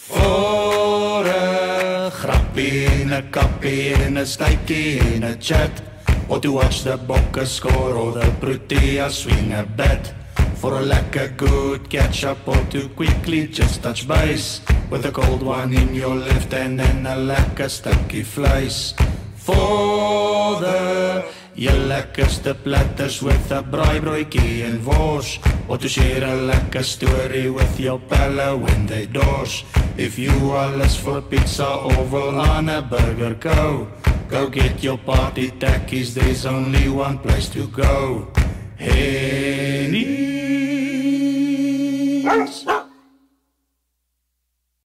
Voor 'n grappie en 'n kappie en 'n stytjie en 'n chat, or to watch the Bokke score or the Protea swing a bat. For a lekker good catch up or to quickly just touch base, with a cold one in your left hand and a lekker stukkie vleis. For the jou lekkerste platters with a braaibroodjie en wors, or to share a lekker story with your pelle when they dors. If you are less for pizza or wil aan 'n burger go get your party tackies, there's only one place to go. Hennie.